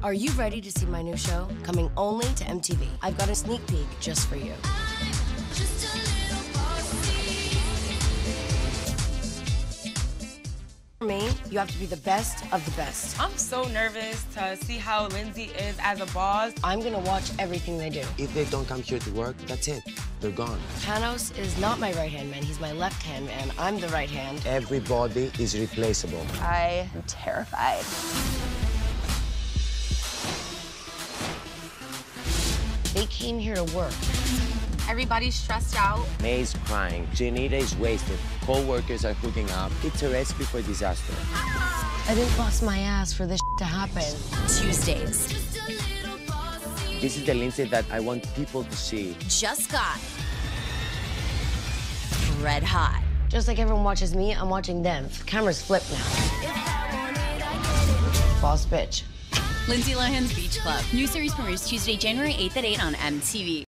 Are you ready to see my new show? Coming only to MTV. I've got a sneak peek just for you. For me, you have to be the best of the best. I'm so nervous to see how Lindsay is as a boss. I'm gonna watch everything they do. If they don't come here to work, that's it. They're gone. Panos is not my right-hand man. He's my left-hand man. I'm the right hand. Everybody is replaceable. I am terrified. They came here to work. Everybody's stressed out. May's crying. Janita is wasted. Co-workers are hooking up. It's a recipe for disaster. I didn't bust my ass for this to happen. Tuesdays. This is the Lindsay that I want people to see. Just got red hot. Just like everyone watches me, I'm watching them. The camera's flipped now. Boss bitch. Lindsay Lohan's Beach Club. New series premieres Tuesday, January 8th at 8 on MTV.